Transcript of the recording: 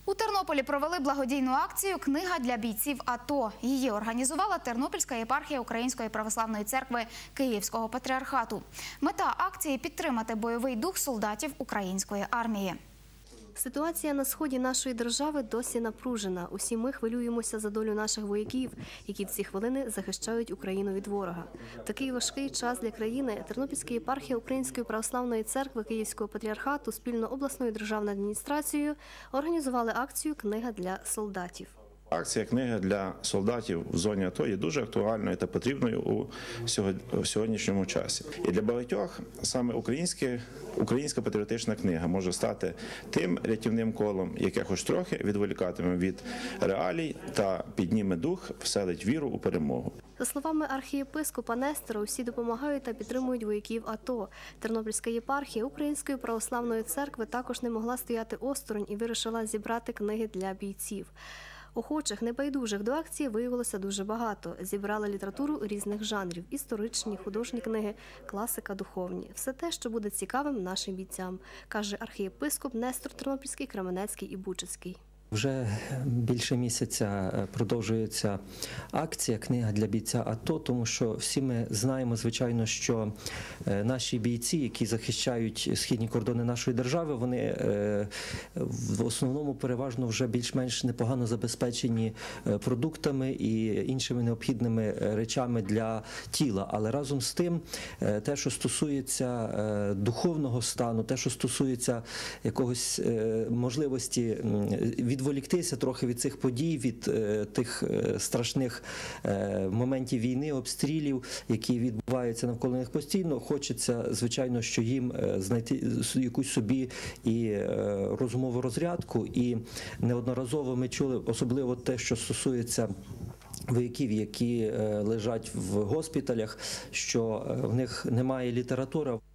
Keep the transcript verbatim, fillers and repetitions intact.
У Тернополі провели благодійну акцію «Книга для бійців АТО». Її організувала Тернопільська єпархія Української православної церкви Київського патріархату. Мета акції – підтримати бойовий дух солдатів української армії. Ситуація на сході нашої держави досі напружена. Усі ми хвилюємося за долю наших вояків, які в ці хвилини захищають Україну від ворога. В такий важкий час для країни Тернопільська єпархія Української православної церкви Київського патріархату спільно обласною державною адміністрацією організували акцію «Книга для солдатів». Акція «Книга для солдатів» в зоні АТО є дуже актуальною та потрібною у сьогоднішньому часі. І для багатьох саме українська патріотична книга може стати тим рятівним колом, яке хоч трохи відволікатиме від реалій та підніме дух, вселить віру у перемогу. За словами архієпископа Нестора, усі допомагають та підтримують вояків АТО. Тернопільська єпархія Української православної церкви також не могла стояти осторонь і вирішила зібрати книги для бійців. Охочих, небайдужих до акції виявилося дуже багато. Зібрали літературу різних жанрів – історичні, художні книги, класика, духовні. Все те, що буде цікавим нашим бійцям, каже архієпископ Нестор Тернопільський, Кременецький і Бучацький. Вже більше місяця продовжується акція «Книга для бійця АТО», тому що всі ми знаємо, звичайно, що наші бійці, які захищають східні кордони нашої держави, вони в основному переважно вже більш-менш непогано забезпечені продуктами і іншими необхідними речами для тіла. Але разом з тим, те, що стосується духовного стану, те, що стосується якогось можливості від відволіктися трохи від цих подій, від е, тих е, страшних е, моментів війни, обстрілів, які відбуваються навколо них постійно. Хочеться, звичайно, що їм е, знайти якусь собі і е, розумову розрядку. І неодноразово ми чули, особливо те, що стосується вояків, які лежать в госпіталях, що в них немає літератури.